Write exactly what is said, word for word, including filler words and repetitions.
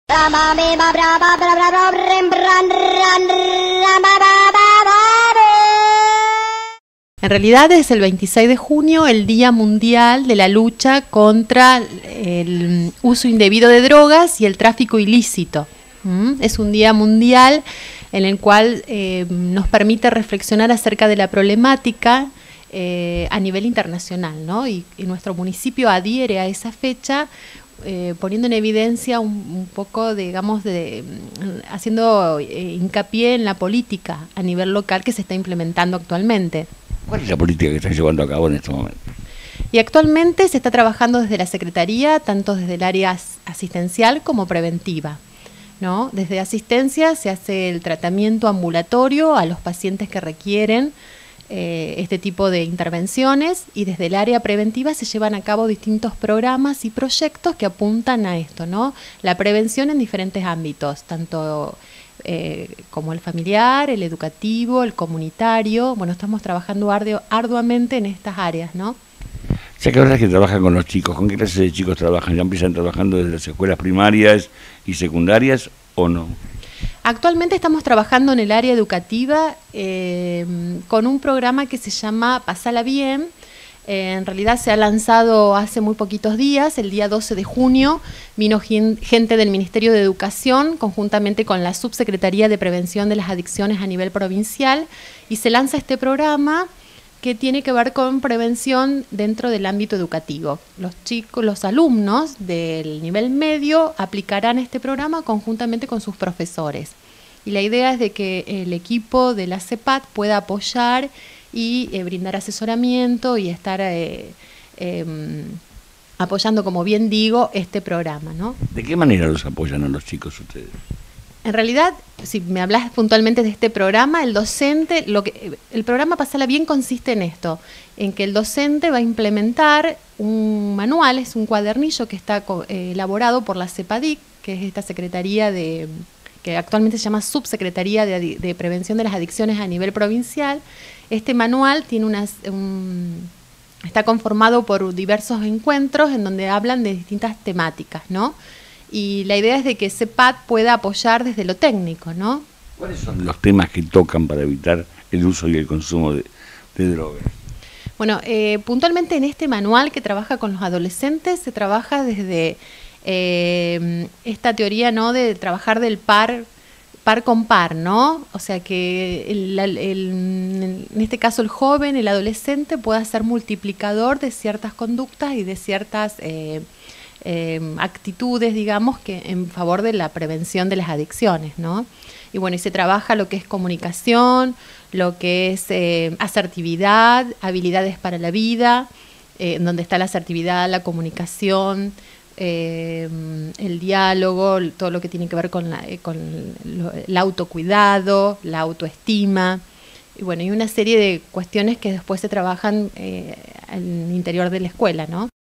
En realidad es el veintiséis de junio el Día Mundial de la Lucha contra el uso indebido de drogas y el tráfico ilícito. ¿Mm? Es un día mundial en el cual eh, nos permite reflexionar acerca de la problemática eh, a nivel internacional, ¿no? Y, y nuestro municipio adhiere a esa fecha eh, poniendo en evidencia un, un poco, digamos, de, haciendo eh, hincapié en la política a nivel local que se está implementando actualmente. ¿Cuál es la política que está llevando a cabo en este momento? Y actualmente se está trabajando desde la Secretaría, tanto desde el área asistencial como preventiva, ¿no? Desde asistencia se hace el tratamiento ambulatorio a los pacientes que requieren eh, este tipo de intervenciones, y desde el área preventiva se llevan a cabo distintos programas y proyectos que apuntan a esto, ¿no? La prevención en diferentes ámbitos, tanto Eh, como el familiar, el educativo, el comunitario. Bueno, estamos trabajando arduo, arduamente en estas áreas, ¿no? Ya que ahora que trabajan con los chicos, ¿con qué clase de chicos trabajan? ¿Ya empiezan trabajando desde las escuelas primarias y secundarias o no? Actualmente estamos trabajando en el área educativa eh, con un programa que se llama Pasala Bien. Eh, en realidad se ha lanzado hace muy poquitos días, el día doce de junio, vino gente del Ministerio de Educación, conjuntamente con la Subsecretaría de Prevención de las Adicciones a nivel provincial, y se lanza este programa que tiene que ver con prevención dentro del ámbito educativo. Los chicos, los alumnos del nivel medio aplicarán este programa conjuntamente con sus profesores. Y la idea es de que el equipo de la CEPAT pueda apoyar y eh, brindar asesoramiento y estar eh, eh, apoyando, como bien digo, este programa, ¿no? ¿De qué manera los apoyan a los chicos ustedes? En realidad, si me hablas puntualmente de este programa, el docente, lo que el programa Pasala Bien consiste en esto, en que el docente va a implementar un manual, es un cuadernillo que está eh, elaborado por la CEPADIC, que es esta secretaría de que actualmente se llama Subsecretaría de, de Prevención de las Adicciones a nivel provincial. Este manual tiene unas, un, está conformado por diversos encuentros en donde hablan de distintas temáticas, ¿no? Y la idea es de que CEPAT pueda apoyar desde lo técnico, ¿no? ¿Cuáles son los temas que tocan para evitar el uso y el consumo de, de drogas? Bueno, eh, puntualmente en este manual que trabaja con los adolescentes se trabaja desde eh, esta teoría, ¿no?, de trabajar del par par con par, ¿no? O sea, que el, el, el, en este caso el joven, el adolescente, pueda ser multiplicador de ciertas conductas y de ciertas eh, eh, actitudes, digamos, que en favor de la prevención de las adicciones, ¿no? Y bueno, y se trabaja lo que es comunicación, lo que es eh, asertividad, habilidades para la vida, eh, donde está la asertividad, la comunicación, Eh, el diálogo, todo lo que tiene que ver con, la, con lo, el autocuidado, la autoestima, y bueno, y una serie de cuestiones que después se trabajan eh, al interior de la escuela, ¿no?